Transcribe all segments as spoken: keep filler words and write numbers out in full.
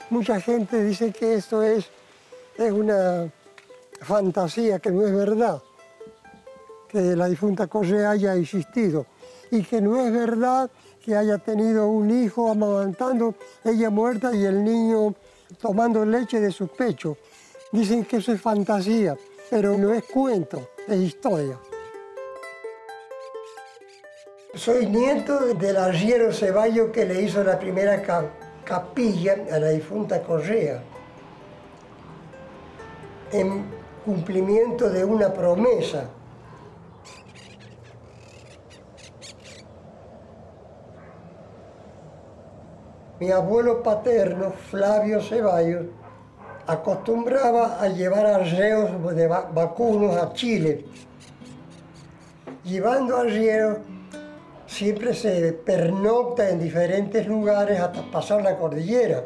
Mucha gente dice que esto es, es una fantasía, que no es verdad, que la difunta Correa haya existido, y que no es verdad que haya tenido un hijo amamantando, ella muerta y el niño tomando leche de su pecho. Dicen que eso es fantasía, pero no es cuento, es historia. Soy nieto del arriero Ceballos que le hizo la primera capilla a la difunta Correa, en cumplimiento de una promesa. Mi abuelo paterno, Flavio Ceballos, acostumbraba a llevar arreos de vacunos a Chile. Llevando arrieros, siempre se pernocta en diferentes lugares hasta pasar la cordillera.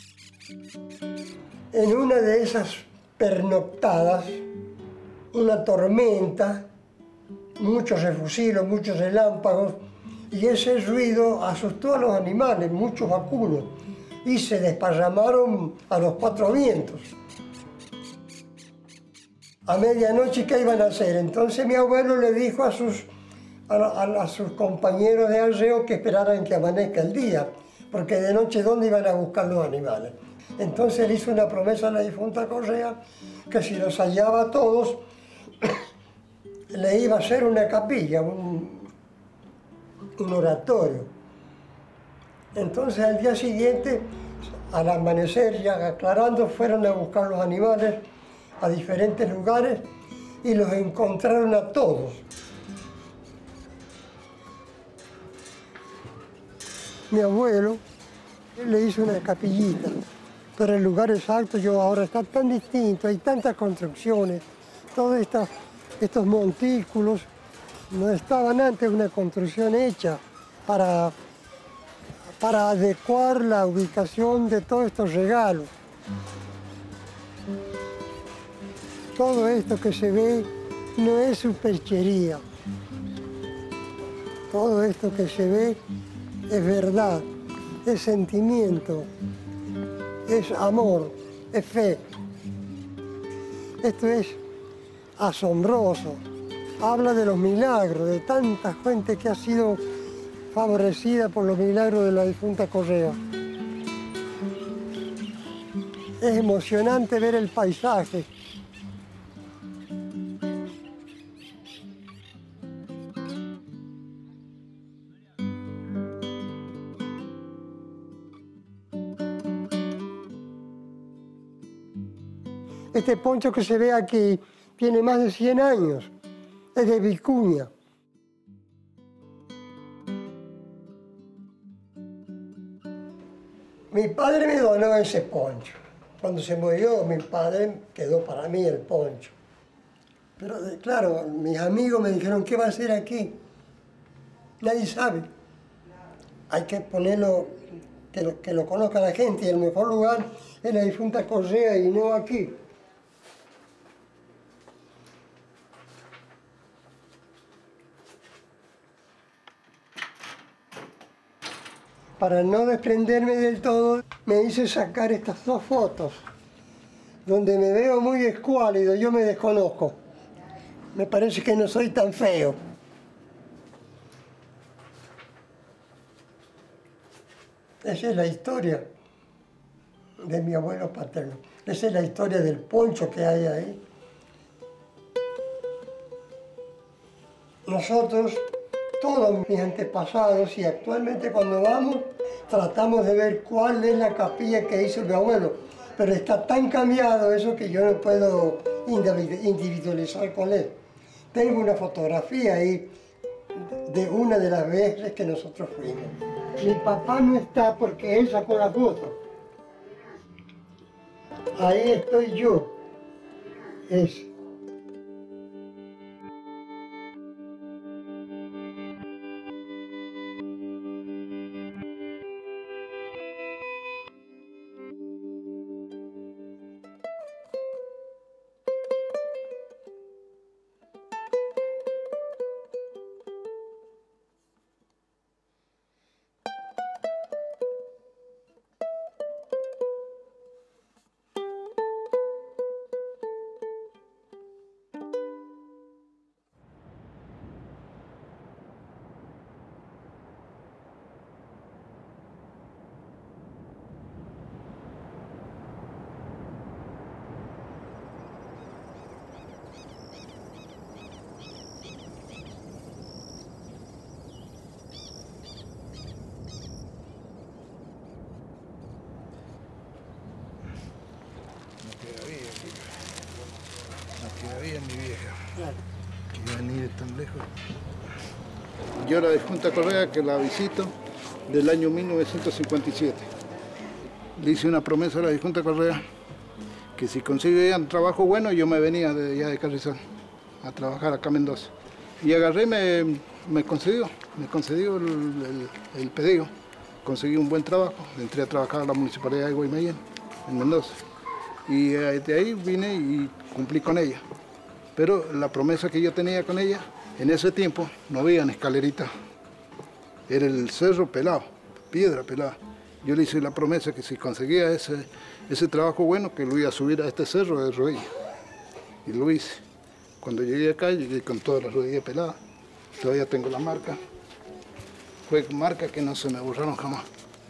En una de esas pernoctadas, una tormenta, muchos refusilos, muchos relámpagos, y ese ruido asustó a los animales, muchos vacunos, y se desparramaron a los cuatro vientos. A medianoche, ¿qué iban a hacer? Entonces mi abuelo le dijo a sus, a, a, a sus compañeros de arreo que esperaran que amanezca el día, porque de noche, ¿dónde iban a buscar los animales? Entonces le hizo una promesa a la difunta Correa que si los hallaba a todos, le iba a hacer una capilla, un, un oratorio. Entonces al día siguiente, al amanecer, ya aclarando, fueron a buscar los animales a diferentes lugares y los encontraron a todos. Mi abuelo le hizo una capillita, pero el lugar exacto yo ahora está tan distinto, hay tantas construcciones, todos estos, estos montículos no estaban antes una construcción hecha para, para adecuar la ubicación de todos estos regalos. Todo esto que se ve no es superchería. Todo esto que se ve es verdad, es sentimiento, es amor, es fe. Esto es asombroso. Habla de los milagros, de tanta gente que ha sido favorecida por los milagros de la difunta Correa. Es emocionante ver el paisaje. Este poncho que se ve aquí tiene más de cien años, es de vicuña. Mi padre me donó ese poncho. Cuando se murió mi padre, quedó para mí el poncho. Pero claro, mis amigos me dijeron, ¿qué va a hacer aquí? Nadie sabe. Hay que ponerlo, que lo, que lo conozca la gente, y el mejor lugar es la difunta Correa y no aquí. Para no desprenderme del todo, me hice sacar estas dos fotos, donde me veo muy escuálido, yo me desconozco. Me parece que no soy tan feo. Esa es la historia de mi abuelo paterno. Esa es la historia del poncho que hay ahí. Nosotros, todos mis antepasados y actualmente cuando vamos, tratamos de ver cuál es la capilla que hizo mi abuelo. Pero está tan cambiado eso que yo no puedo individualizar con él. Tengo una fotografía ahí de una de las veces que nosotros fuimos. Mi papá no está porque él sacó la foto. Ahí estoy yo. Es. Que venir tan lejos. Yo la difunta Correa, que la visito del año mil novecientos cincuenta y siete. Le hice una promesa a la difunta Correa que si conseguía un trabajo bueno, yo me venía de allá de Carrizal a trabajar acá en Mendoza. Y agarré, me, me concedió, me concedió el, el, el pedido. Conseguí un buen trabajo, entré a trabajar a la Municipalidad de Guaymallén, en Mendoza. Y de ahí vine y cumplí con ella. Pero la promesa que yo tenía con ella, en ese tiempo no había escalerita. Era el cerro pelado, piedra pelada. Yo le hice la promesa que si conseguía ese, ese trabajo bueno, que lo iba a subir a este cerro de rodillas. Y lo hice. Cuando llegué acá, llegué con todas las rodillas peladas. Todavía tengo la marca. Fue marca que no se me borraron jamás.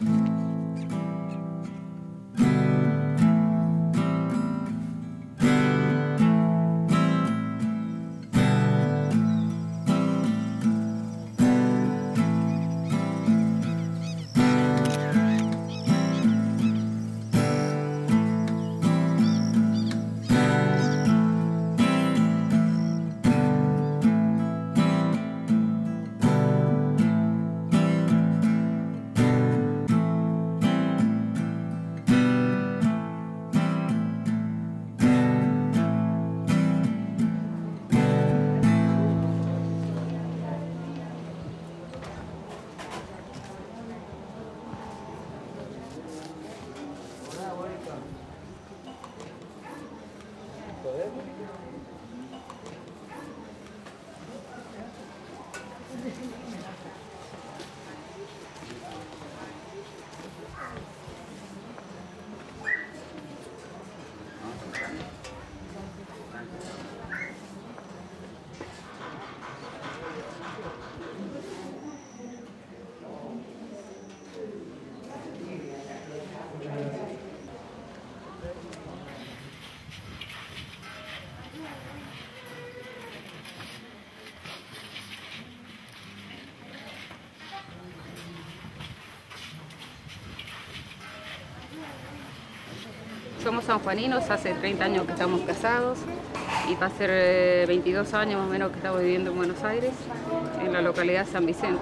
Somos sanjuaninos, hace treinta años que estamos casados y va a ser veintidós años más o menos que estamos viviendo en Buenos Aires, en la localidad de San Vicente.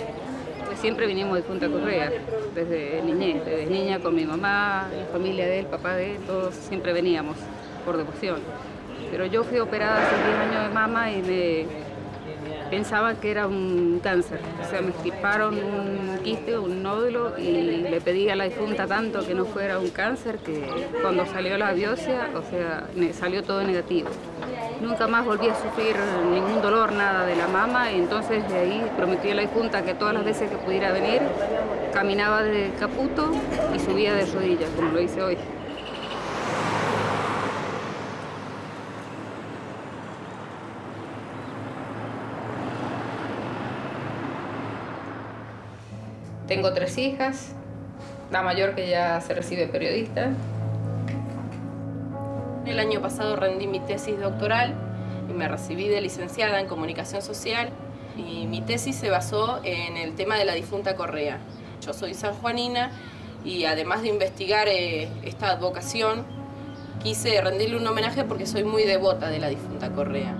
Pues siempre vinimos de Punta Correa, desde niñez, desde niña con mi mamá, la familia de él, papá de él, todos siempre veníamos por devoción. Pero yo fui operada hace diez años de mama y me pensaba que era un cáncer. O sea, me extirparon un quiste, un nódulo, y le pedí a la difunta tanto que no fuera un cáncer que cuando salió la biopsia, o sea, me salió todo negativo. Nunca más volví a sufrir ningún dolor, nada de la mama, y entonces de ahí prometí a la difunta que todas las veces que pudiera venir, caminaba de Caputo y subía de rodillas, como lo hice hoy. Tengo tres hijas, la mayor que ya se recibe periodista. El año pasado rendí mi tesis doctoral y me recibí de licenciada en Comunicación Social, y mi tesis se basó en el tema de la difunta Correa. Yo soy sanjuanina y además de investigar eh, esta advocación, quise rendirle un homenaje porque soy muy devota de la difunta Correa.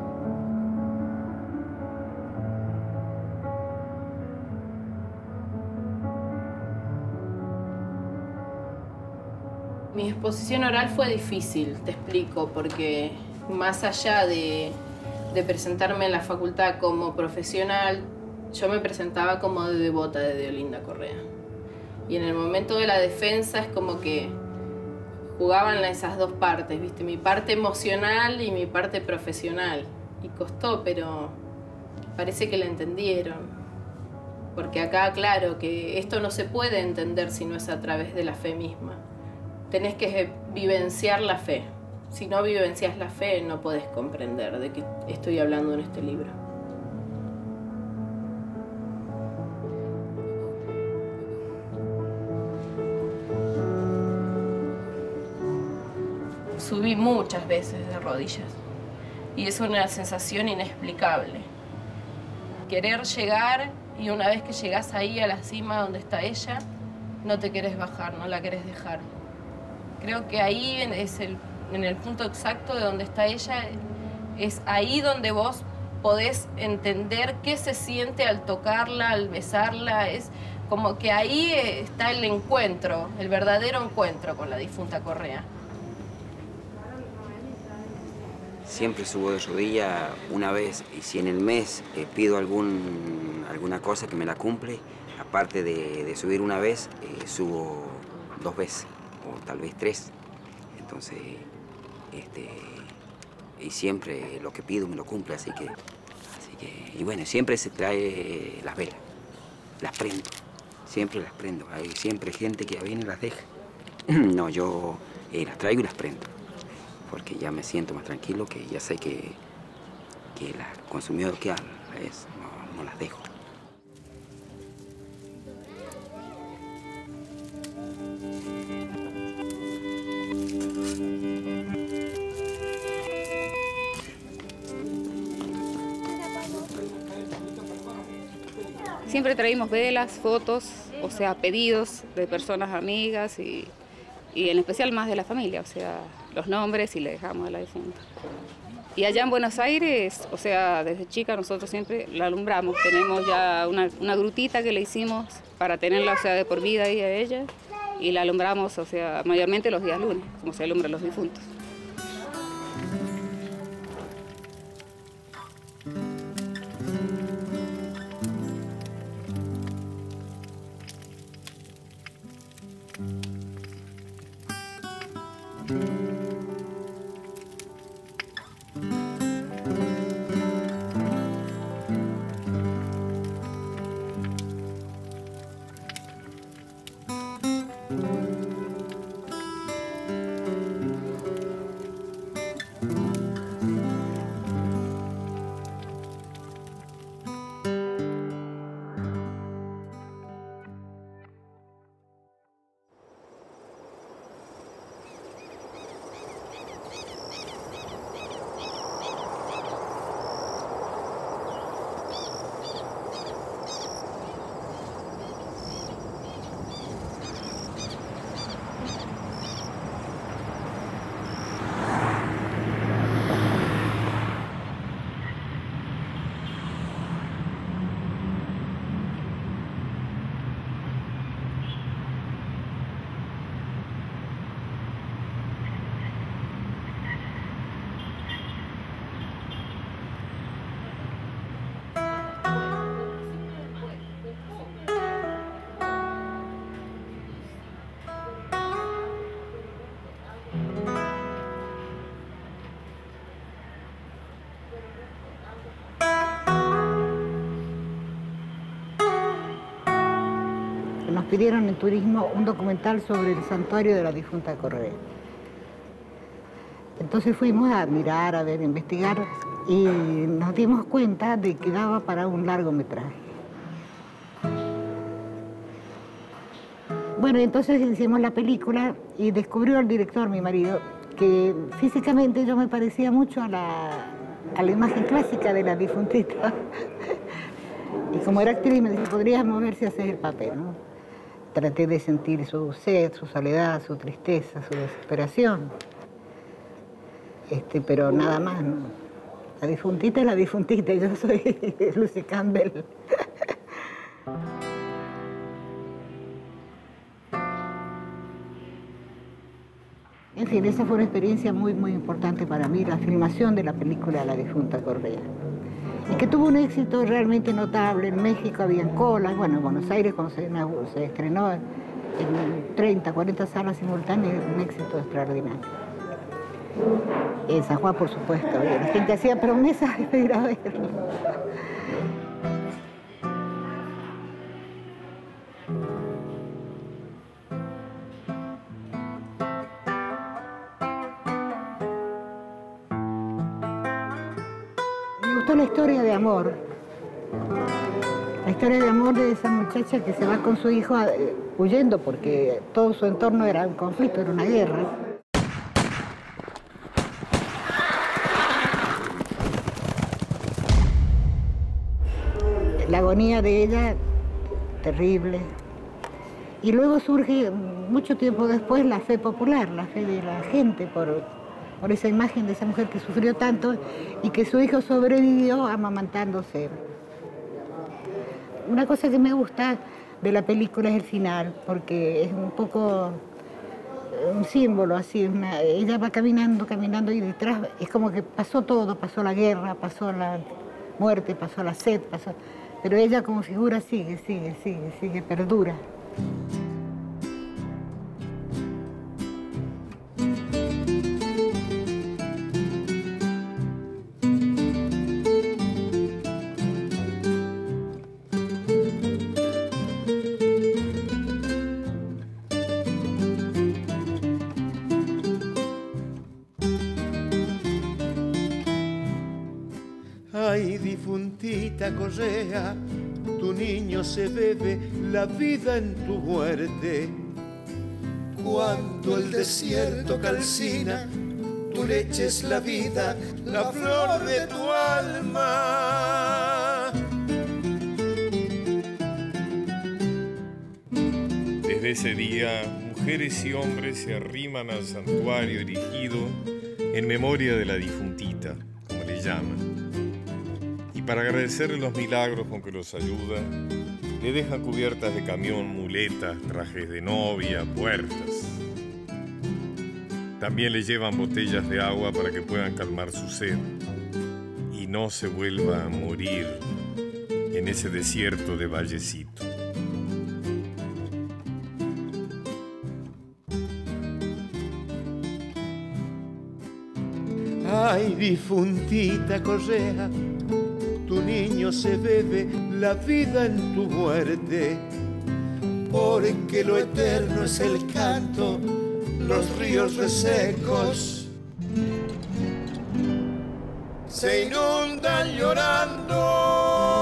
Mi exposición oral fue difícil, te explico, porque más allá de, de presentarme en la facultad como profesional, yo me presentaba como de devota de Deolinda Correa. Y en el momento de la defensa es como que jugaban esas dos partes, ¿viste? Mi parte emocional y mi parte profesional. Y costó, pero parece que la entendieron. Porque acá, claro, que esto no se puede entender si no es a través de la fe misma. Tenés que vivenciar la fe. Si no vivencias la fe, no podés comprender de qué estoy hablando en este libro. Subí muchas veces de rodillas y es una sensación inexplicable. Querer llegar, y una vez que llegás ahí a la cima donde está ella, no te querés bajar, no la querés dejar. Creo que ahí es el, en el punto exacto de donde está ella, es ahí donde vos podés entender qué se siente al tocarla, al besarla. Es como que ahí está el encuentro, el verdadero encuentro con la difunta Correa. Siempre subo de rodilla una vez, y si en el mes eh, pido algún, alguna cosa que me la cumple, aparte de, de subir una vez, eh, subo dos veces, o tal vez tres. Entonces, este, y siempre lo que pido me lo cumple, así que, así que, y bueno, siempre se trae las velas, las prendo, siempre las prendo. Hay siempre gente que viene y las deja. No, yo eh, las traigo y las prendo, porque ya me siento más tranquilo, que ya sé que, que la consumidor que haga es, no, no las dejo. Siempre traímos velas, fotos, o sea, pedidos de personas amigas y, y en especial más de la familia, o sea, los nombres y le dejamos a la difunta. Y allá en Buenos Aires, o sea, desde chica nosotros siempre la alumbramos. Tenemos ya una, una grutita que le hicimos para tenerla, o sea, de por vida ahí a ella, y la alumbramos, o sea, mayormente los días lunes, como se alumbran los difuntos. Nos pidieron en turismo un documental sobre el santuario de la difunta Correa. Entonces fuimos a mirar, a ver, a investigar y nos dimos cuenta de que daba para un largometraje. Bueno, entonces hicimos la película y descubrió el director, mi marido, que físicamente yo me parecía mucho a la, a la imagen clásica de la difuntita. Y como era actriz me dijo, podrías moverse a hacer el papel, ¿no? Traté de sentir su sed, su soledad, su tristeza, su desesperación. Este, pero nada más, ¿no? La difuntita es la difuntita, yo soy Lucy Campbell. En fin, esa fue una experiencia muy, muy importante para mí, la filmación de la película La difunta Correa. Y que tuvo un éxito realmente notable. En México habían colas, bueno, en Buenos Aires cuando se, se estrenó en treinta, cuarenta salas simultáneas, un éxito extraordinario. En San Juan, por supuesto, la gente hacía promesas de ir a verlo. Me gustó la historia de amor, la historia de amor de esa muchacha que se va con su hijo eh, huyendo porque todo su entorno era un conflicto, era una guerra. La agonía de ella, terrible. Y luego surge, mucho tiempo después, la fe popular, la fe de la gente por, por esa imagen de esa mujer que sufrió tanto y que su hijo sobrevivió amamantándose. Una cosa que me gusta de la película es el final, porque es un poco un símbolo así, una, ella va caminando, caminando y detrás es como que pasó todo, pasó la guerra, pasó la muerte, pasó la sed, pasó, pero ella como figura sigue, sigue, sigue, sigue, perdura. Ay, difuntita Correa, tu niño se bebe la vida en tu muerte. Cuando el desierto calcina, tu leche es la vida, la flor de tu alma. Desde ese día, mujeres y hombres se arriman al santuario erigido en memoria de la difuntita, como le llaman. Y para agradecerle los milagros con que los ayuda, le dejan cubiertas de camión, muletas, trajes de novia, puertas. También le llevan botellas de agua para que puedan calmar su sed y no se vuelva a morir en ese desierto de Vallecito. Ay, difuntita Correa, tu niño se bebe la vida en tu muerte, porque lo eterno es el canto, los ríos resecos se inundan llorando.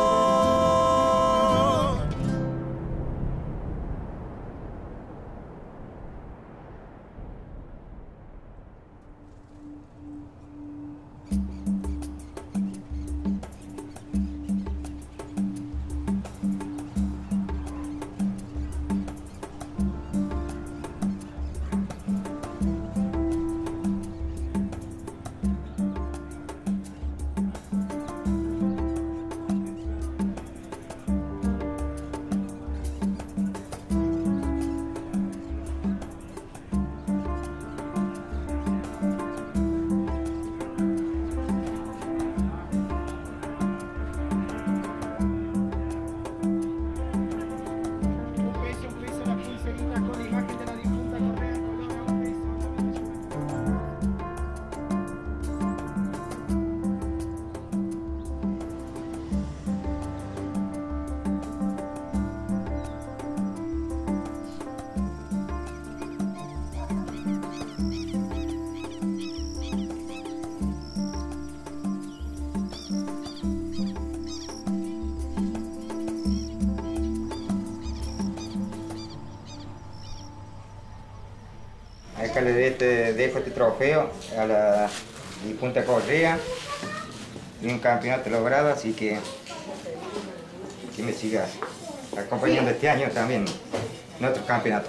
Acá le de este, dejo este trofeo a la difunta Correa y un campeonato logrado, así que que me siga acompañando este año también en otro campeonato.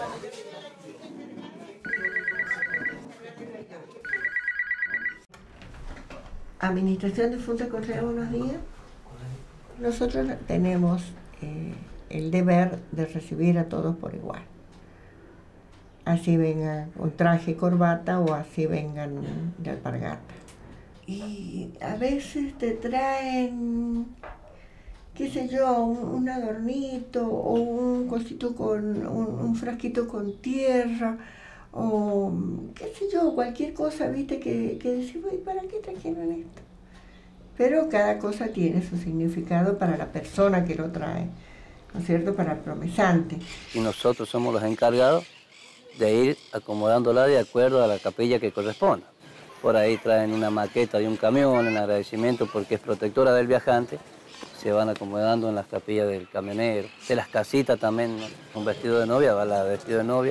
Administración Difunta Correa, buenos días. Nosotros tenemos eh, el deber de recibir a todos por igual. Así vengan con traje y corbata o así vengan de alpargata. Y a veces te traen, qué sé yo, un, un adornito o un cosito con, un, un frasquito con tierra o qué sé yo, cualquier cosa, viste, que, que decís, ¿para qué trajeron esto? Pero cada cosa tiene su significado para la persona que lo trae, ¿no es cierto?, para el promesante. Y nosotros somos los encargados de ir acomodándola de acuerdo a la capilla que corresponda. Por ahí traen una maqueta de un camión en agradecimiento porque es protectora del viajante. Se van acomodando en las capillas del camionero. De las casitas también, un vestido de novia, va la vestido de novia.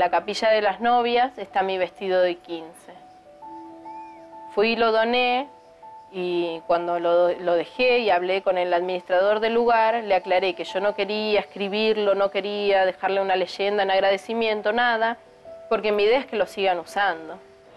la capilla de las novias está mi vestido de quince. Fui y lo doné, y cuando lo, lo dejé y hablé con el administrador del lugar, le aclaré que yo no quería escribirlo, no quería dejarle una leyenda en agradecimiento, nada, porque mi idea es que lo sigan usando.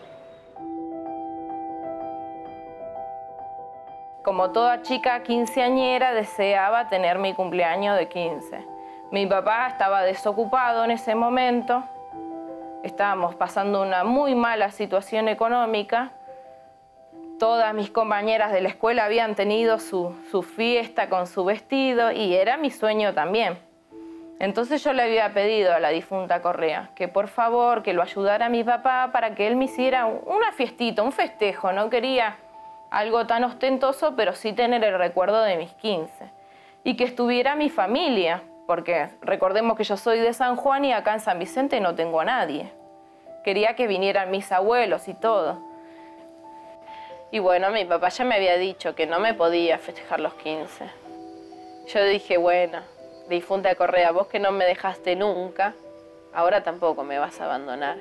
Como toda chica quinceañera, deseaba tener mi cumpleaños de quince. Mi papá estaba desocupado en ese momento, estábamos pasando una muy mala situación económica. Todas mis compañeras de la escuela habían tenido su, su fiesta con su vestido y era mi sueño también. Entonces yo le había pedido a la difunta Correa que por favor que lo ayudara a mi papá para que él me hiciera una fiestita, un festejo. No quería algo tan ostentoso, pero sí tener el recuerdo de mis quince. Y que estuviera mi familia, porque recordemos que yo soy de San Juan y acá en San Vicente no tengo a nadie. Quería que vinieran mis abuelos y todo. Y bueno, mi papá ya me había dicho que no me podía festejar los quince. Yo dije, bueno, difunta Correa, vos que no me dejaste nunca, ahora tampoco me vas a abandonar.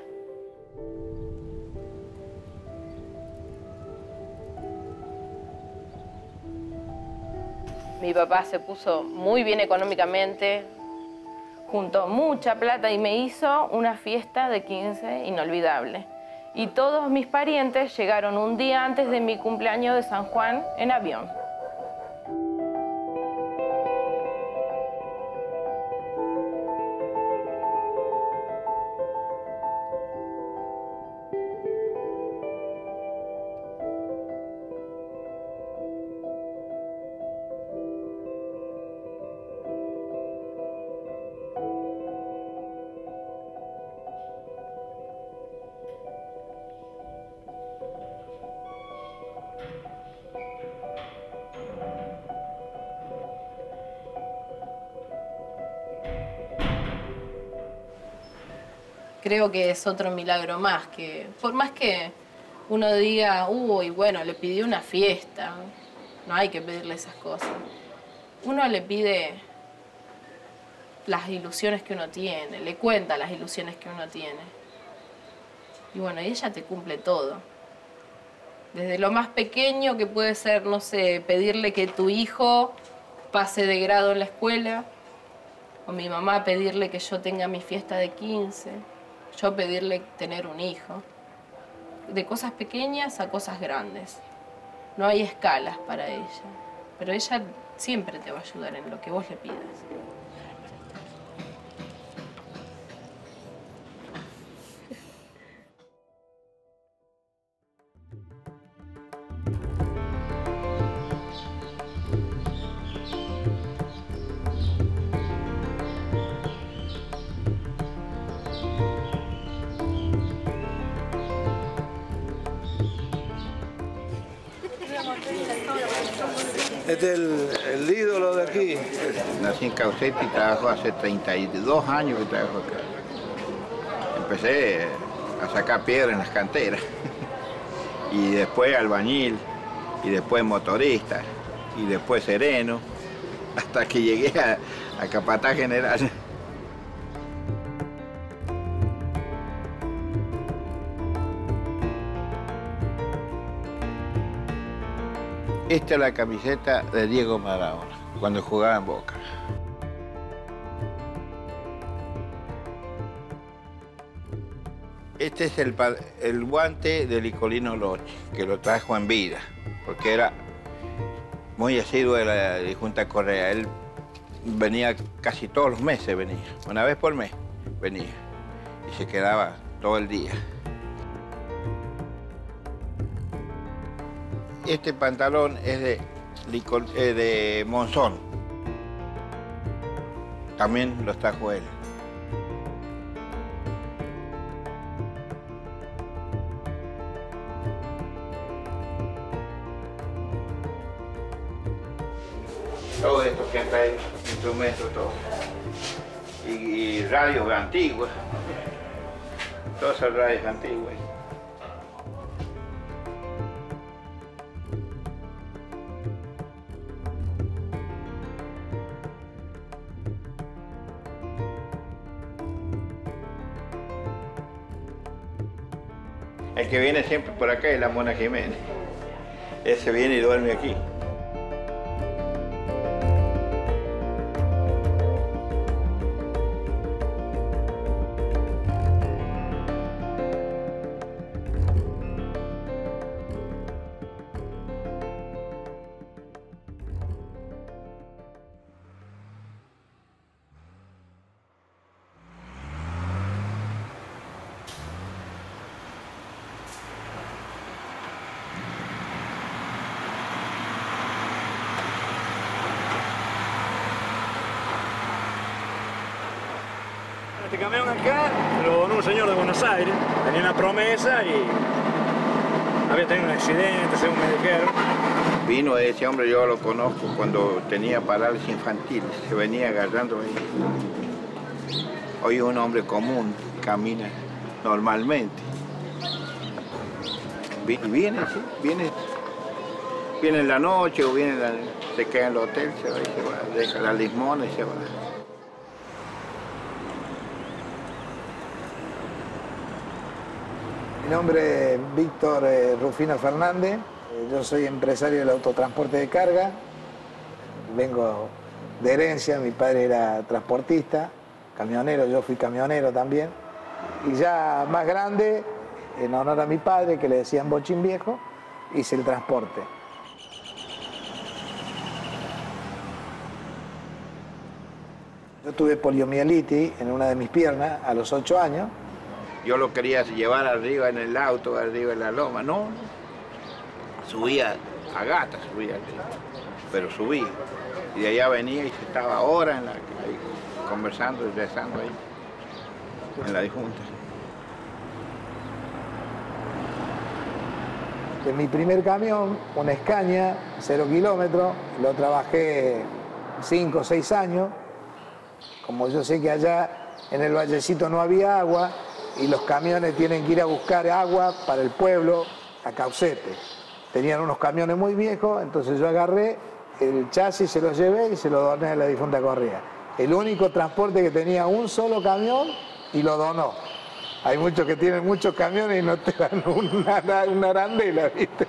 Mi papá se puso muy bien económicamente, juntó mucha plata y me hizo una fiesta de quince inolvidable. Y todos mis parientes llegaron un día antes de mi cumpleaños de San Juan en avión. Creo que es otro milagro más, que por más que uno diga, uy, bueno, le pidió una fiesta, no hay que pedirle esas cosas. Uno le pide las ilusiones que uno tiene, le cuenta las ilusiones que uno tiene. Y bueno, y ella te cumple todo. Desde lo más pequeño que puede ser, no sé, pedirle que tu hijo pase de grado en la escuela, o mi mamá pedirle que yo tenga mi fiesta de quince. Yo pedirle tener un hijo, de cosas pequeñas a cosas grandes. No hay escalas para ella, pero ella siempre te va a ayudar en lo que vos le pidas. Este es el, el ídolo de aquí. Nací en Caucetti y trabajo hace treinta y dos años que trabajo acá. Empecé a sacar piedra en las canteras. Y después albañil, y después motorista, y después sereno, hasta que llegué a, a capataz general. Esta es la camiseta de Diego Maradona, cuando jugaba en Boca. Este es el, el guante de Nicolino Lochi, que lo trajo en vida, porque era muy asiduo de la difunta Correa. Él venía casi todos los meses, venía, una vez por mes venía, y se quedaba todo el día. Este pantalón es de, de Monzón. También lo trajo él. Todo esto que acá hay, instrumentos, todo. Y, y radios antiguas. Todas esas radios antiguas. El que viene siempre por acá es la Mona Jiménez. Ese viene y duerme aquí. Este camión acá lo donó un señor de Buenos Aires, tenía una promesa y había tenido un accidente, según me dijeron. Vino ese hombre, yo lo conozco cuando tenía parálisis infantil, se venía agarrando ahí. Hoy es un hombre común, camina normalmente. Y viene, sí, viene, viene en la noche o viene en la, se queda en el hotel, se va y se va, deja la limona y se va. Mi nombre es Víctor eh, Rufino Fernández, eh, yo soy empresario del autotransporte de carga, vengo de herencia, mi padre era transportista, camionero, yo fui camionero también, y ya más grande, en honor a mi padre, que le decían Bochín Viejo, hice el transporte. Yo tuve poliomielitis en una de mis piernas a los ocho años. Yo lo quería llevar arriba en el auto, arriba en la loma, no. Subía a gata, subía arriba, pero subía. Y de allá venía y se estaba horas en la, ahí, conversando y rezando ahí, en la disjunta. De mi primer camión, una Scania, cero kilómetros, lo trabajé cinco o seis años. Como yo sé que allá en el vallecito no había agua, y los camiones tienen que ir a buscar agua para el pueblo a Caucete. Tenían unos camiones muy viejos, entonces yo agarré el chasis, se lo llevé y se lo doné a la difunta Correa. El único transporte que tenía un solo camión y lo donó. Hay muchos que tienen muchos camiones y no te dan una, una arandela, ¿viste?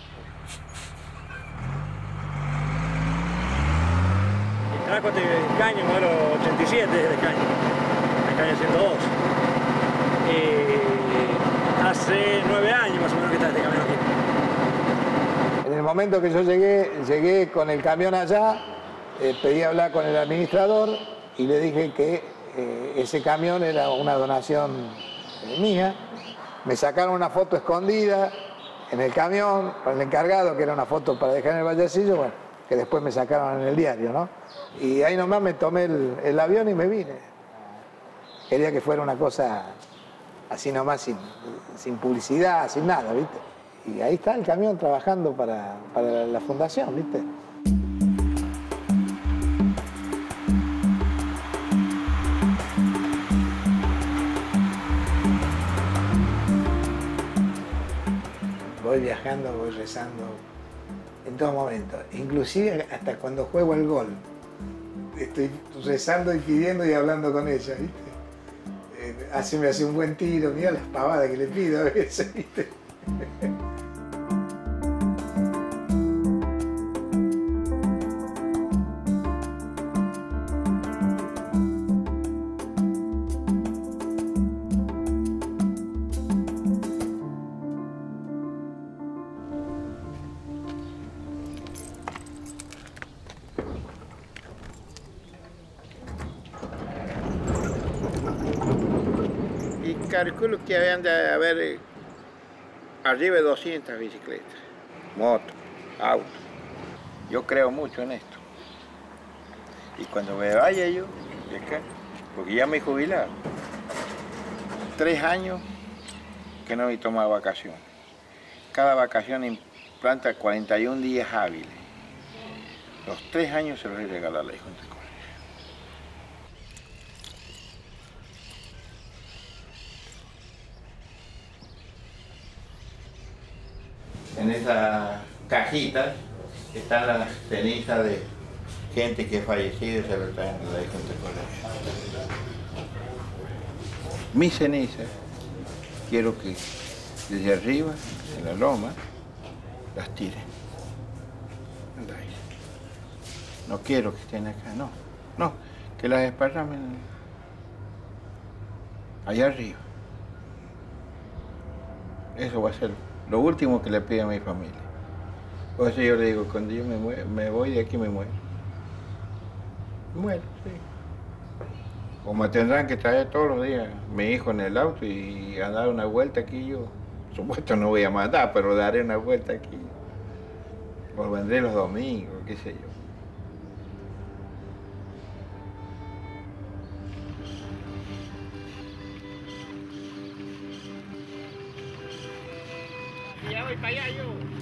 El trajo de Caña, modelo ochenta y siete de Caña, de Caña ciento dos. Eh, hace nueve años más o menos que está este camión aquí. En el momento que yo llegué, llegué con el camión allá, eh, pedí hablar con el administrador y le dije que eh, ese camión era una donación eh, mía. Me sacaron una foto escondida en el camión con el encargado, que era una foto para dejar en el vallecillo, bueno, que después me sacaron en el diario, ¿no? Y ahí nomás me tomé el, el avión y me vine. Quería que fuera una cosa así nomás, sin, sin publicidad, sin nada, ¿viste? Y ahí está el camión trabajando para, para la fundación, ¿viste? Voy viajando, voy rezando en todo momento, inclusive hasta cuando juego al gol. Estoy rezando y pidiendo y hablando con ella, ¿viste? Así me hace un buen tiro, mira las pavadas que le pido a veces, ¿viste? Calculo que habían de haber arriba de doscientas bicicletas, motos, autos. Yo creo mucho en esto. Y cuando me vaya yo de acá, porque ya me he jubilado, tres años que no he tomado vacaciones. Cada vacación implanta cuarenta y un días hábiles. Los tres años se los he regalado a la Junta de Correa. En esa cajita están las cenizas de gente que ha fallecido y se lo traen a la Junta de Correa. Mis cenizas quiero que desde arriba, en la loma, las tire al aire. No quiero que estén acá, no. No, que las esparramen allá arriba. Eso va a ser lo último que le pido a mi familia. Por eso yo le digo, cuando yo me, muero, me voy de aquí me muero. Me muero, sí. O me tendrán que traer todos los días mi hijo en el auto y a dar una vuelta aquí yo. Por supuesto no voy a matar, pero daré una vuelta aquí. O vendré los domingos, qué sé yo. Ya voy para allá yo.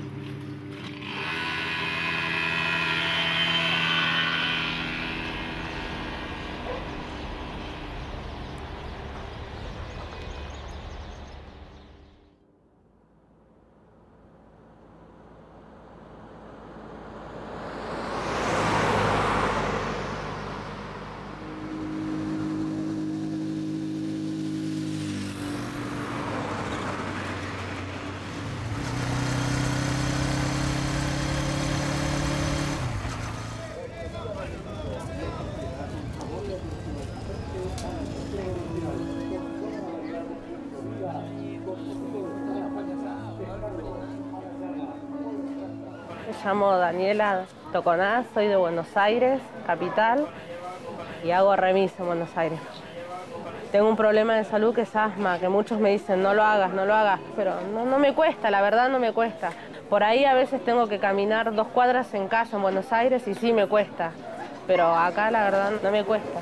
Me llamo Daniela Toconaz, soy de Buenos Aires, capital, y hago remis en Buenos Aires. Tengo un problema de salud que es asma, que muchos me dicen no lo hagas, no lo hagas, pero no, no me cuesta, la verdad no me cuesta. Por ahí a veces tengo que caminar dos cuadras en calle en Buenos Aires y sí me cuesta, pero acá la verdad no me cuesta.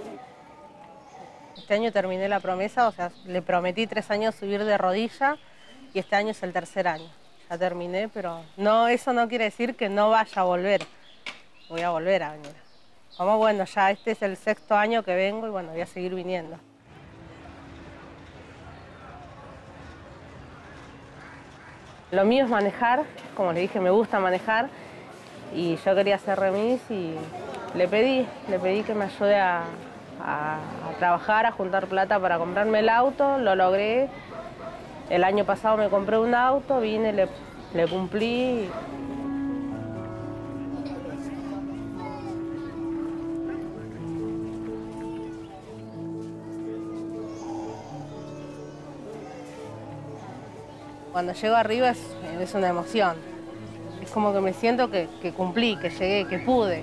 Este año terminé la promesa, o sea, le prometí tres años subir de rodilla y este año es el tercer año. Ya terminé, pero no, eso no quiere decir que no vaya a volver. Voy a volver a venir. Como bueno, ya este es el sexto año que vengo y bueno, voy a seguir viniendo. Lo mío es manejar, como le dije, me gusta manejar y yo quería hacer remis y le pedí, le pedí que me ayude a, a, a trabajar, a juntar plata para comprarme el auto, lo logré. El año pasado me compré un auto, vine, le, le cumplí. Cuando llego arriba es, es una emoción. Es como que me siento que, que cumplí, que llegué, que pude.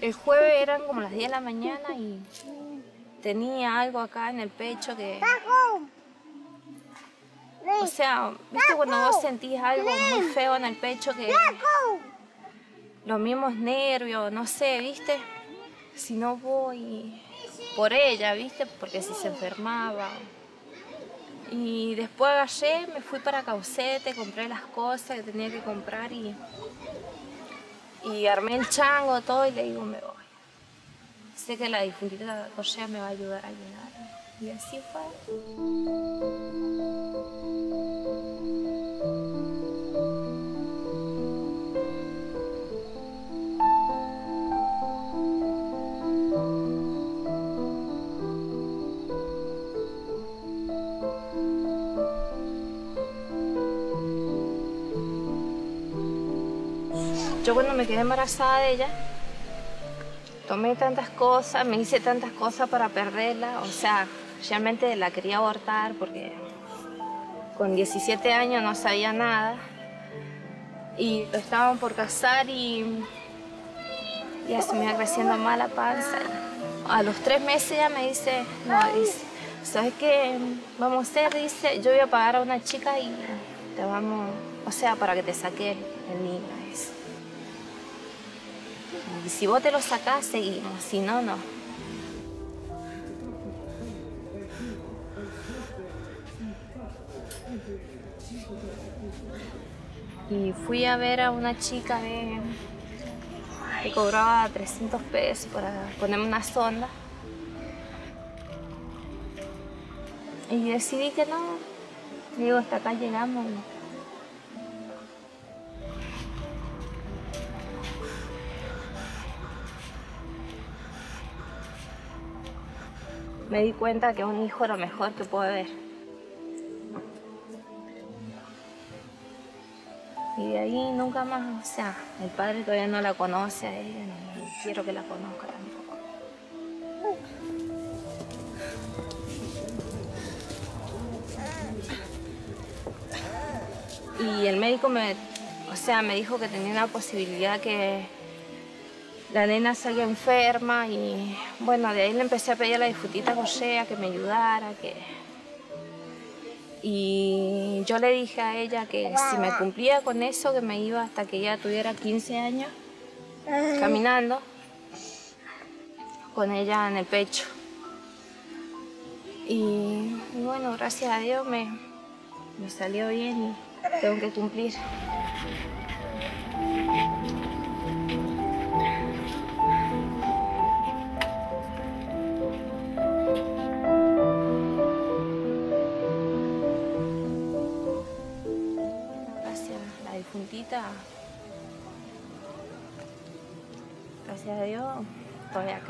El jueves eran como las diez de la mañana y tenía algo acá en el pecho que... O sea, ¿viste cuando vos sentís algo muy feo en el pecho que... Los mismos nervios, no sé, ¿viste? Si no voy por ella, ¿viste? Porque si se enfermaba. Y después ayer me fui para Caucete, compré las cosas que tenía que comprar y... Y armé el chango, todo, y le digo, me voy. Sé que la difuntita Correa me va a ayudar a llegar. Y así fue. Yo cuando me quedé embarazada de ella, tomé tantas cosas, me hice tantas cosas para perderla, o sea, realmente la quería abortar porque con diecisiete años no sabía nada y lo estaban por casar y ya se me iba creciendo más la panza. A los tres meses ya me dice, no, dice, ¿sabes qué vamos a hacer? Dice, yo voy a pagar a una chica y te vamos, o sea, para que te saque el, el niño. Dice. Y si vos te lo sacás, seguimos, si no, no. Y fui a ver a una chica de, que cobraba trescientos pesos para ponerme una sonda. Y decidí que no. Digo, hasta acá llegamos. Me di cuenta que un hijo es lo mejor que puedo ver. Y de ahí nunca más, o sea, el padre todavía no la conoce a ella, ni quiero que la conozca tampoco. Y el médico me, o sea, me dijo que tenía una posibilidad que la nena salía enferma y bueno, de ahí le empecé a pedir a la difuntita Correa que me ayudara, que... Y yo le dije a ella que si me cumplía con eso, que me iba hasta que ella tuviera quince años, caminando, con ella en el pecho. Y, y bueno, gracias a Dios me, me salió bien y tengo que cumplir. Difuntita, gracias a Dios, estoy acá.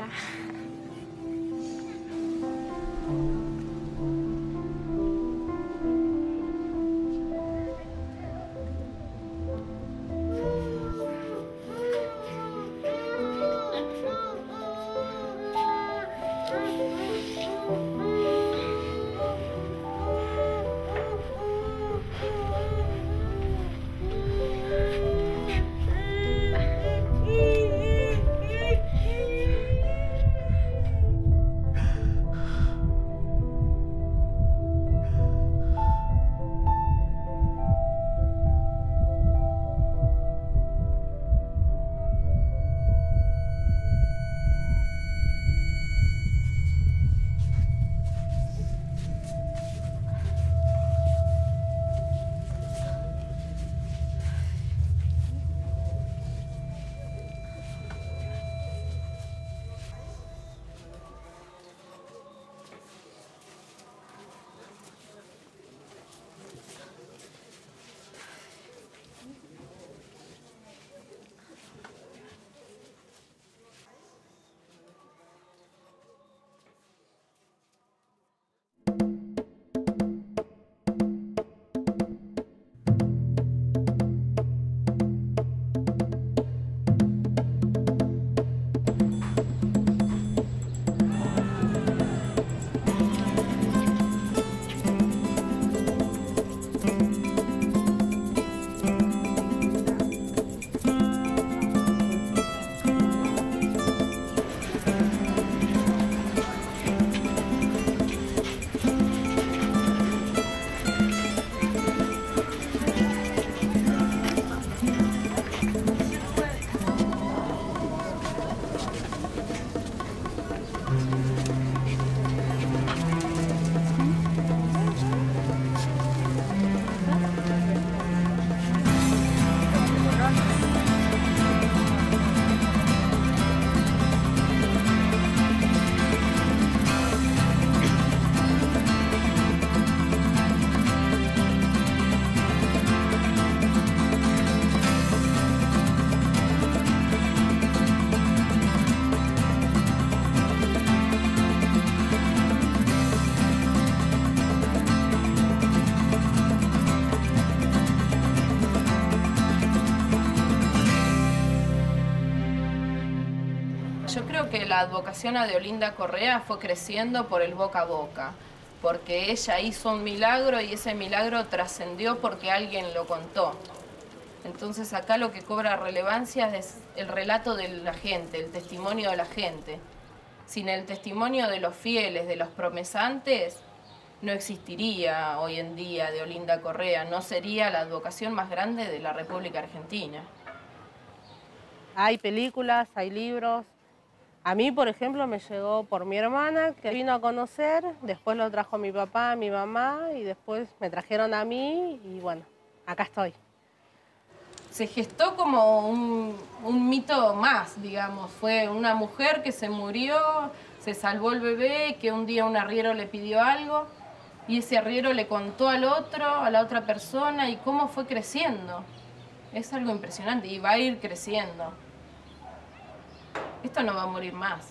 la advocación a Deolinda Correa fue creciendo por el boca a boca, porque ella hizo un milagro y ese milagro trascendió porque alguien lo contó. Entonces acá lo que cobra relevancia es el relato de la gente, el testimonio de la gente. Sin el testimonio de los fieles, de los promesantes, no existiría hoy en día Deolinda Correa, no sería la advocación más grande de la República Argentina. Hay películas, hay libros. A mí, por ejemplo, me llegó por mi hermana, que vino a conocer, después lo trajo mi papá, mi mamá, y después me trajeron a mí, y bueno, acá estoy. Se gestó como un, un mito más, digamos. Fue una mujer que se murió, se salvó el bebé, que un día un arriero le pidió algo, y ese arriero le contó al otro, a la otra persona, y cómo fue creciendo. Es algo impresionante, y va a ir creciendo. Esto no va a morir más.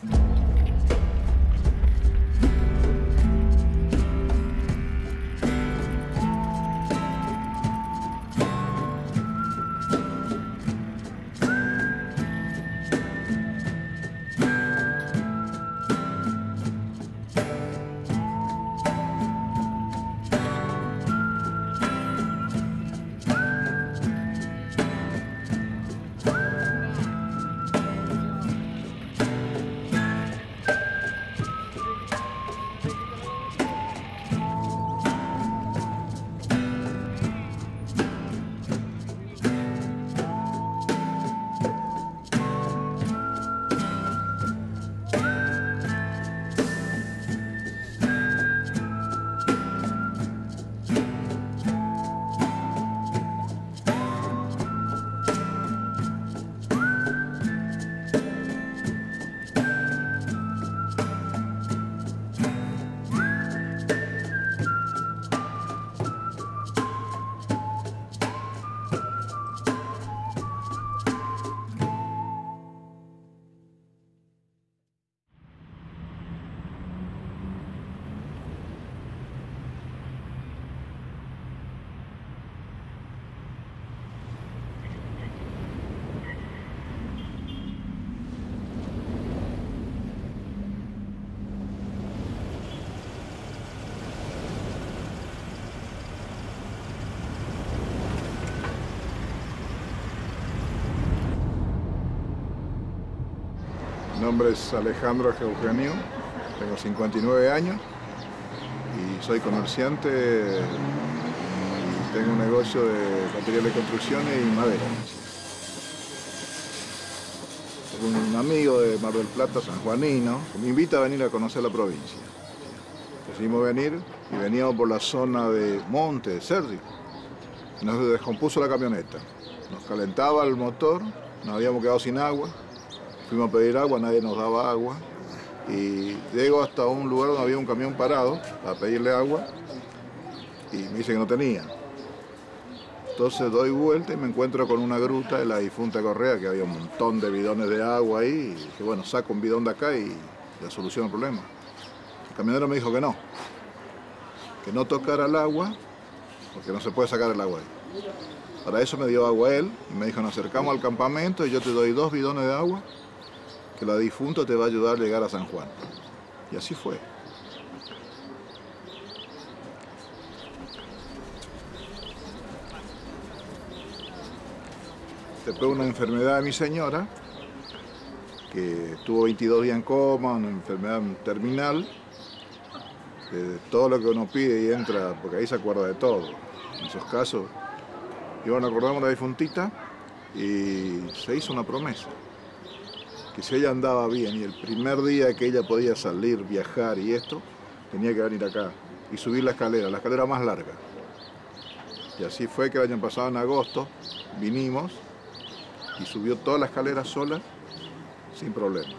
Mi nombre es Alejandro Eugenio, tengo cincuenta y nueve años y soy comerciante y tengo un negocio de materiales de construcción y madera. Tengo un amigo de Mar del Plata, sanjuanino, que me invita a venir a conocer la provincia. Decidimos venir y veníamos por la zona de Monte, de Cerri. Nos descompuso la camioneta, nos calentaba el motor, nos habíamos quedado sin agua. Fuimos a pedir agua, nadie nos daba agua y llego hasta un lugar donde había un camión parado a pedirle agua y me dice que no tenía. Entonces doy vuelta y me encuentro con una gruta de la difunta Correa, que había un montón de bidones de agua ahí, y dije, bueno, saco un bidón de acá y le soluciono el problema. El camionero me dijo que no, que no tocara el agua porque no se puede sacar el agua ahí. Para eso me dio agua él y me dijo, nos acercamos al campamento y yo te doy dos bidones de agua que la difunta te va a ayudar a llegar a San Juan. Y así fue. Te pegó una enfermedad de mi señora, que estuvo veintidós días en coma, una enfermedad terminal. De todo lo que uno pide y entra, porque ahí se acuerda de todo. En esos casos, y bueno, acordamos la difuntita y se hizo una promesa. Que si ella andaba bien y el primer día que ella podía salir, viajar y esto, tenía que venir acá y subir la escalera, la escalera más larga. Y así fue que el año pasado, en agosto, vinimos y subió toda la escalera sola, sin problema.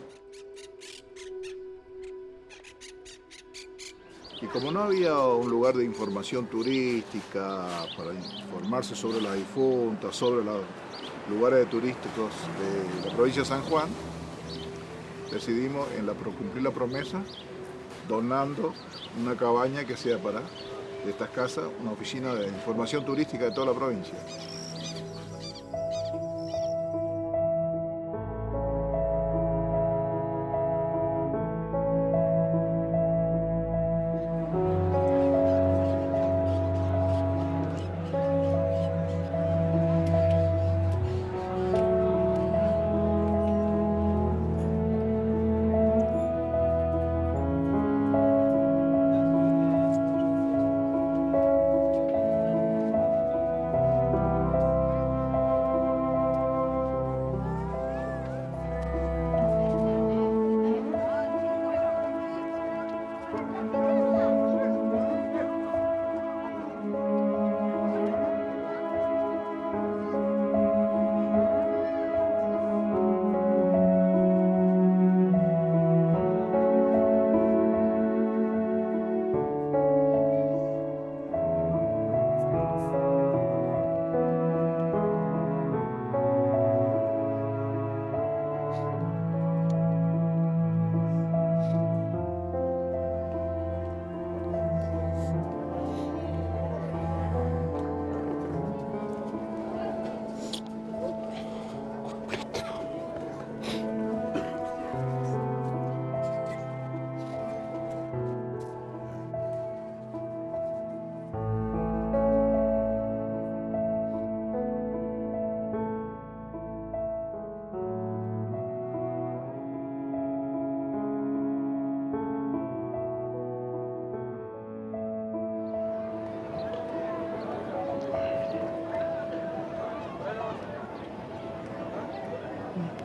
Y como no había un lugar de información turística para informarse sobre las difuntas, sobre los lugares turísticos de la provincia de San Juan, decidimos en la, cumplir la promesa donando una cabaña que sea para de estas casas una oficina de información turística de toda la provincia.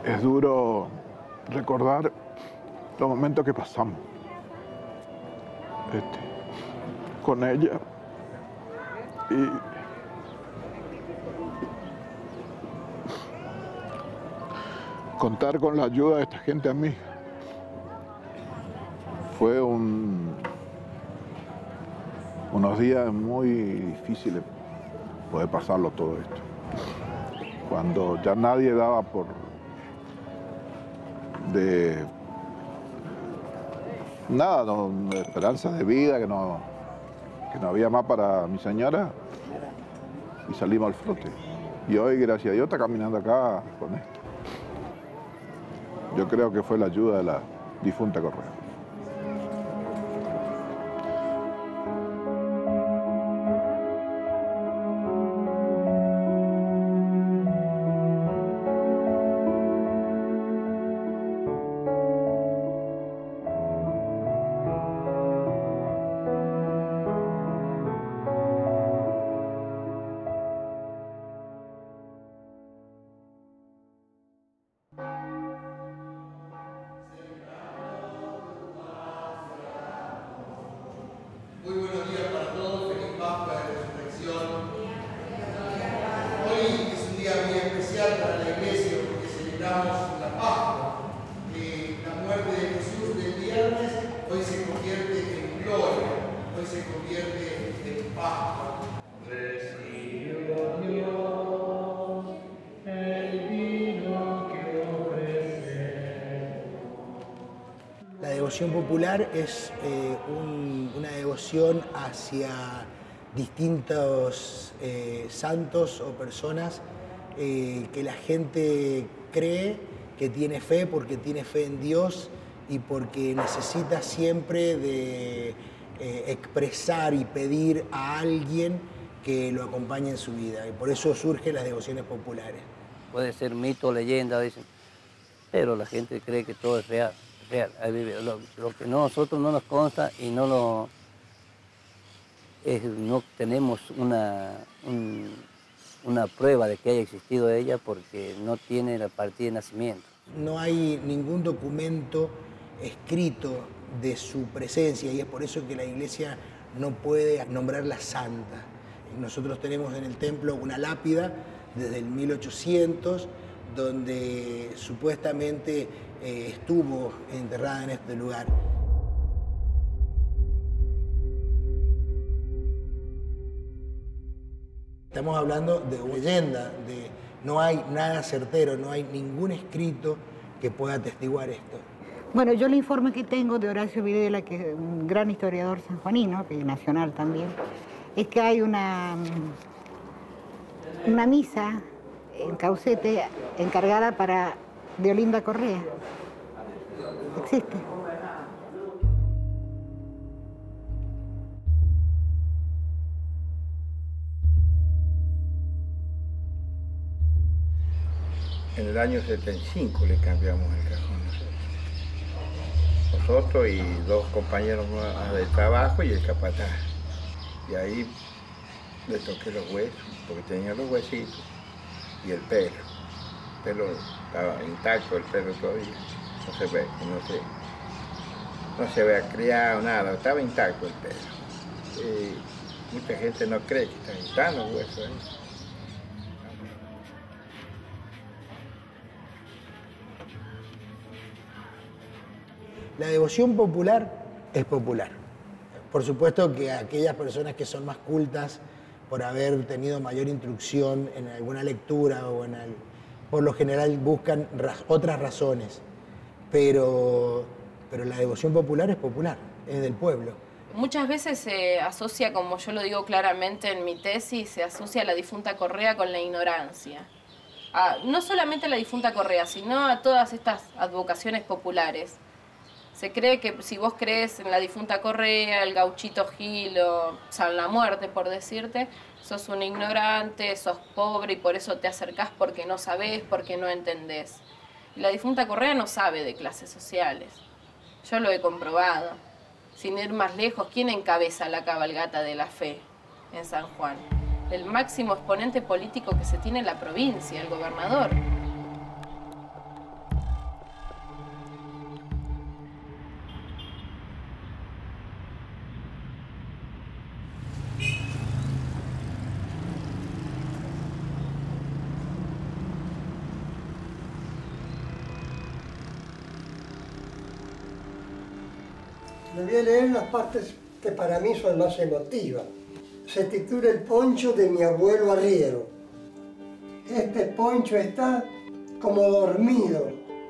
Es duro recordar los momentos que pasamos este, con ella y contar con la ayuda de esta gente amiga. Fue un, unos días muy difíciles poder pasarlo todo esto. Cuando ya nadie daba por de nada, no, de esperanza de vida, que no, que no había más para mi señora, y salimos al frote. Y hoy, gracias a Dios, está caminando acá con esto. Yo creo que fue la ayuda de la difunta Correa. Muy buenos días para todos, feliz Pascua de Resurrección. Hoy es un día muy especial para la Iglesia porque celebramos la Pascua. Eh, la muerte de Jesús del viernes hoy se convierte en gloria, hoy se convierte en Pascua. Recibió Dios el vino que ofrece. La devoción popular es eh, un, una devoción hacia distintos eh, santos o personas eh, que la gente cree que tiene fe porque tiene fe en Dios y porque necesita siempre de eh, expresar y pedir a alguien que lo acompañe en su vida. Y por eso surgen las devociones populares. Puede ser mito o leyenda, dicen, pero la gente cree que todo es real. real. Lo, lo que no, nosotros no nos consta y no lo es, no tenemos una, un, una prueba de que haya existido ella porque no tiene la partida de nacimiento. No hay ningún documento escrito de su presencia y es por eso que la Iglesia no puede nombrarla santa. Nosotros tenemos en el templo una lápida desde el mil ochocientos donde supuestamente eh, estuvo enterrada en este lugar. Estamos hablando de una leyenda, de, no hay nada certero, no hay ningún escrito que pueda atestiguar esto. Bueno, yo el informe que tengo de Horacio Videla, que es un gran historiador sanjuanino, que es nacional también, es que hay una, una misa en Caucete encargada para Deolinda Correa. Existe. En el año setenta y cinco le cambiamos el cajón nosotros. Nosotros y dos compañeros más de trabajo y el capataz. Y ahí le toqué los huesos, porque tenía los huesitos y el pelo. El pelo estaba intacto, el pelo todavía. No se ve, no se, no se ve criado, nada, estaba intacto el pelo. Y mucha gente no cree que están los huesos ahí. La devoción popular es popular. Por supuesto que aquellas personas que son más cultas por haber tenido mayor instrucción en alguna lectura o en el, por lo general buscan raz, otras razones, pero, pero la devoción popular es popular, es del pueblo. Muchas veces se asocia, como yo lo digo claramente en mi tesis, se asocia a la difunta Correa con la ignorancia. A, no solamente a la difunta Correa, sino a todas estas advocaciones populares. Se cree que si vos crees en la difunta Correa, el gauchito Gil o San la Muerte, por decirte, sos un ignorante, sos pobre y por eso te acercás porque no sabés, porque no entendés. Y la difunta Correa no sabe de clases sociales. Yo lo he comprobado. Sin ir más lejos, ¿quién encabeza la cabalgata de la fe en San Juan? El máximo exponente político que se tiene en la provincia, el gobernador. Le voy a leer las partes que para mí son más emotivas. Se titula El poncho de mi abuelo arriero. Este poncho está como dormido.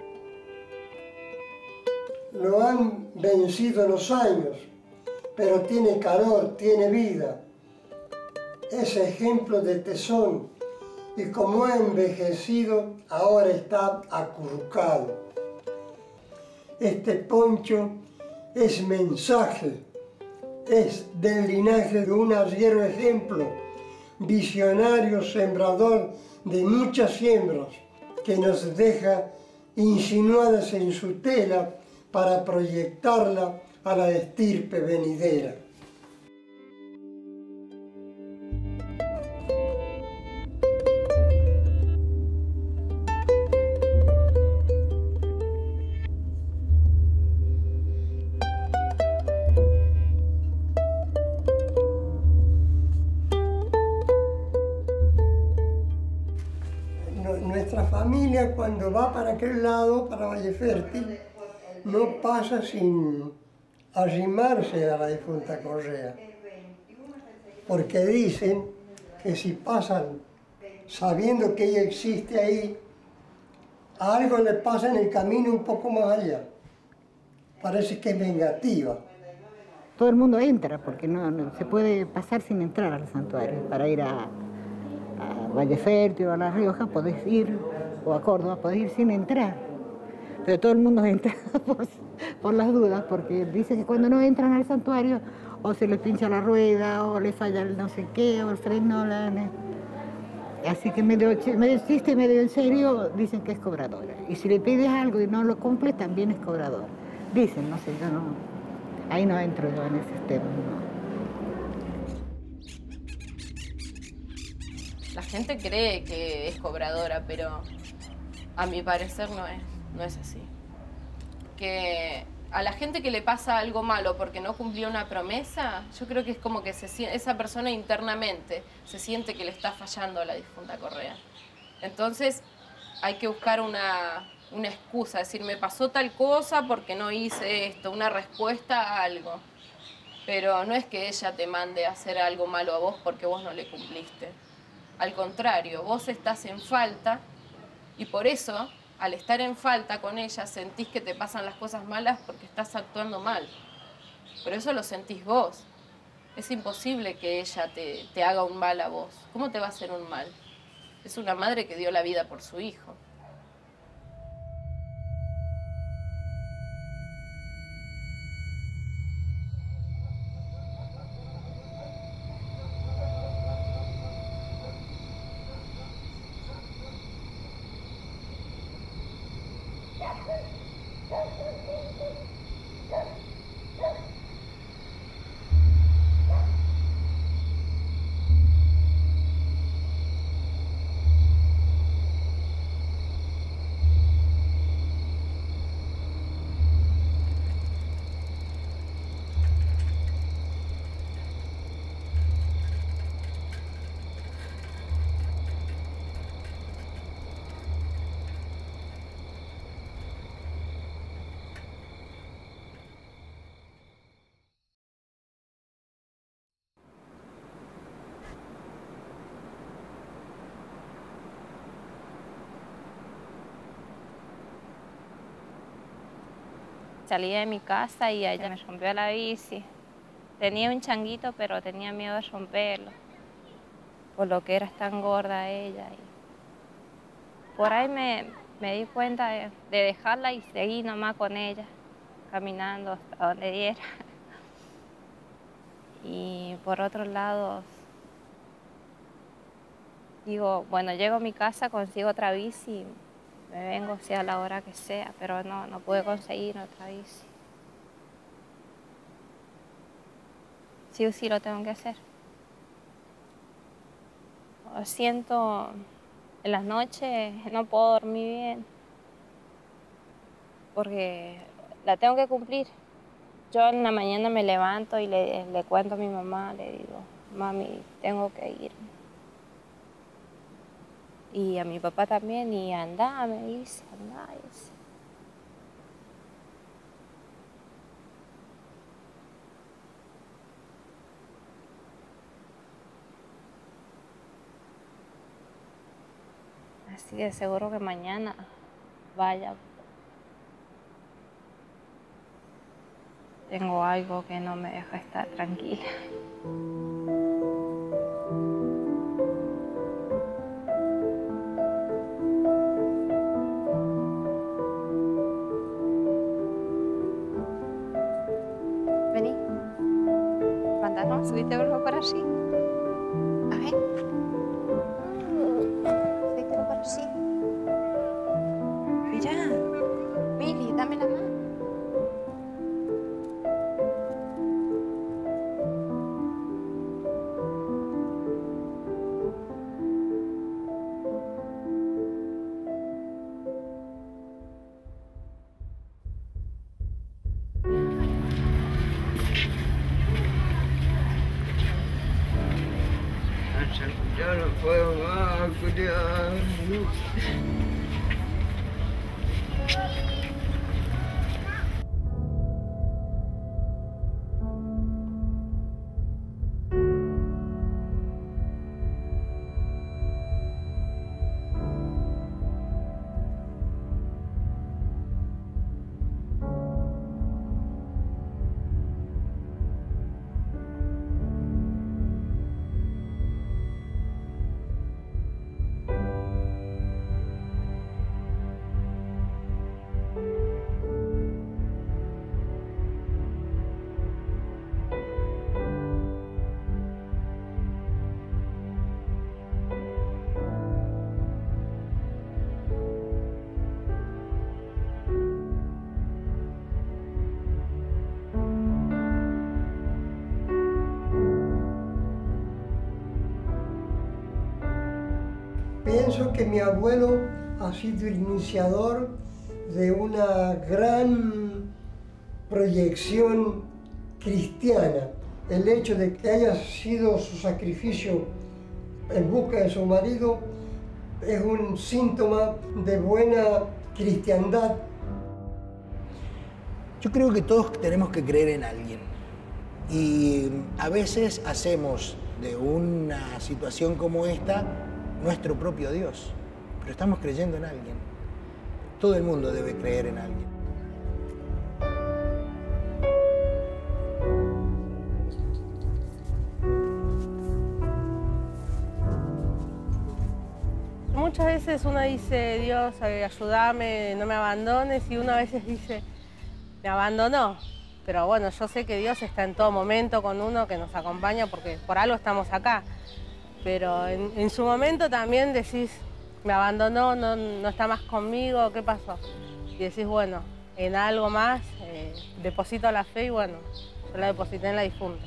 Lo han vencido los años, pero tiene calor, tiene vida. Es ejemplo de tesón y como ha envejecido, ahora está acurrucado. Este poncho es mensaje, es del linaje de un arriero ejemplo, visionario, sembrador de muchas siembras, que nos deja insinuadas en su tela para proyectarla a la estirpe venidera. Nuestra familia, cuando va para aquel lado, para Valle Fértil, no pasa sin arrimarse a la difunta Correa, porque dicen que si pasan sabiendo que ella existe ahí, algo le pasa en el camino un poco más allá. Parece que es vengativa. Todo el mundo entra, porque no, no se puede pasar sin entrar al santuario. Para ir a, a Valle Fértil o a La Rioja podés ir, o a Córdoba podés ir sin entrar. Pero todo el mundo entra por, por las dudas, porque dice que cuando no entran al santuario o se les pincha la rueda, o les falla el no sé qué, o el freno. La, así que medio, medio chiste, medio en serio, dicen que es cobradora. Y si le pides algo y no lo cumple, también es cobradora. Dicen, no sé, yo no, ahí no entro yo en ese tema, no. La gente cree que es cobradora, pero a mi parecer no es, no es así. Que a la gente que le pasa algo malo porque no cumplió una promesa, yo creo que es como que se, esa persona internamente se siente que le está fallando a la difunta Correa. Entonces hay que buscar una, una excusa, decir, me pasó tal cosa porque no hice esto, una respuesta a algo. Pero no es que ella te mande a hacer algo malo a vos porque vos no le cumpliste. Al contrario, vos estás en falta y por eso, al estar en falta con ella, sentís que te pasan las cosas malas porque estás actuando mal. Pero eso lo sentís vos. Es imposible que ella te, te haga un mal a vos. ¿Cómo te va a hacer un mal? Es una madre que dio la vida por su hijo. Salí de mi casa y ella me rompió la bici. Tenía un changuito, pero tenía miedo de romperlo, por lo que era tan gorda ella. Y por ahí me, me di cuenta de, de dejarla y seguí nomás con ella, caminando hasta donde diera. Y por otro lado, digo, bueno, llego a mi casa, consigo otra bici, me vengo sea a la hora que sea, pero no, no pude conseguir otra bici. Sí o sí lo tengo que hacer. Lo siento, en las noches no puedo dormir bien, porque la tengo que cumplir. Yo en la mañana me levanto y le, le cuento a mi mamá, le digo, mami, tengo que irme. Y a mi papá también, y anda, me dice, anda, dice. Así que seguro que mañana vaya. Tengo algo que no me deja estar tranquila. Vení. Mandanos, subítelo para allí. A ver. Subítelo para allí. Mirá. Mili, dame la mano. Ya no puedo más, cuidado. Pienso que mi abuelo ha sido el iniciador de una gran proyección cristiana. El hecho de que haya sido su sacrificio en busca de su marido es un síntoma de buena cristiandad. Yo creo que todos tenemos que creer en alguien. Y a veces hacemos de una situación como esta nuestro propio Dios, pero estamos creyendo en alguien. Todo el mundo debe creer en alguien. Muchas veces uno dice, Dios, ayúdame, no me abandones, y uno a veces dice, me abandonó. Pero bueno, yo sé que Dios está en todo momento con uno, que nos acompaña, porque por algo estamos acá. Pero en, en su momento también decís, me abandonó, no, no está más conmigo, ¿qué pasó? Y decís, bueno, en algo más, eh, deposito la fe y bueno, yo la deposité en la difunta.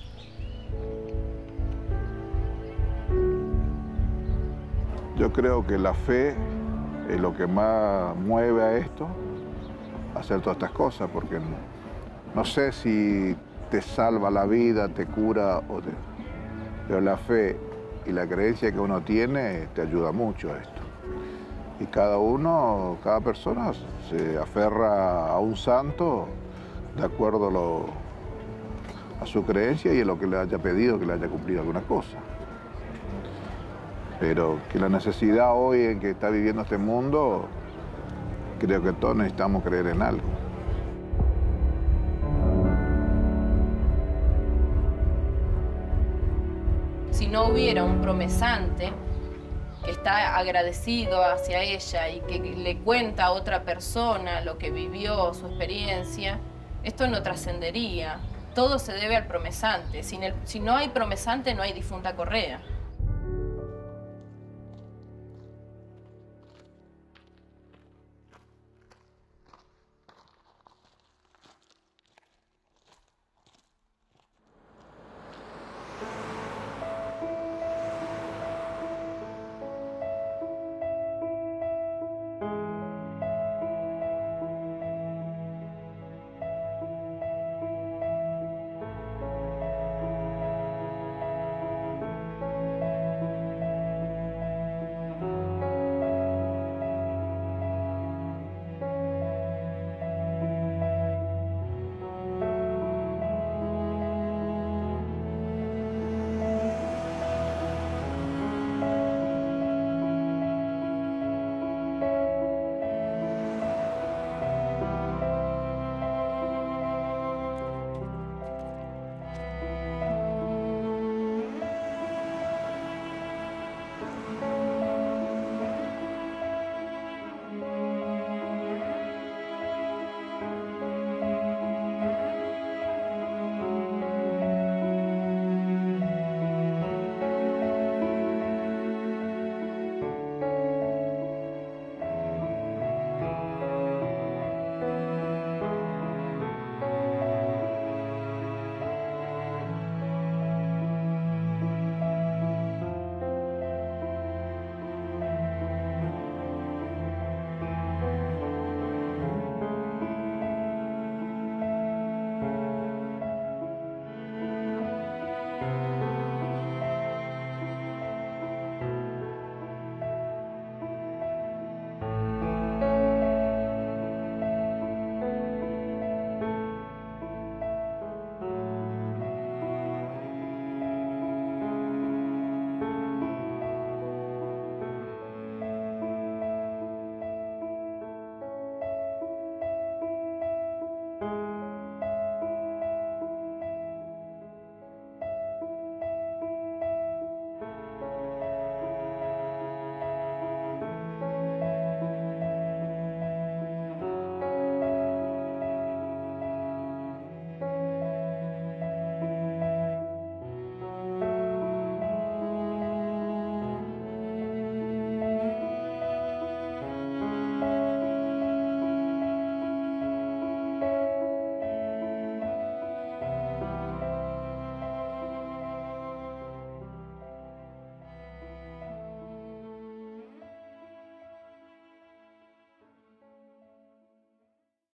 Yo creo que la fe es lo que más mueve a esto, a hacer todas estas cosas, porque no, no sé si te salva la vida, te cura, o te, pero la fe y la creencia que uno tiene te ayuda mucho a esto. Y cada uno, cada persona se aferra a un santo de acuerdo a, lo, a su creencia y a lo que le haya pedido, que le haya cumplido alguna cosa. Pero que la necesidad hoy en que está viviendo este mundo, creo que todos necesitamos creer en algo. Si no hubiera un promesante que está agradecido hacia ella y que le cuenta a otra persona lo que vivió, su experiencia, esto no trascendería. Todo se debe al promesante. Sin el, si no hay promesante, no hay difunta Correa.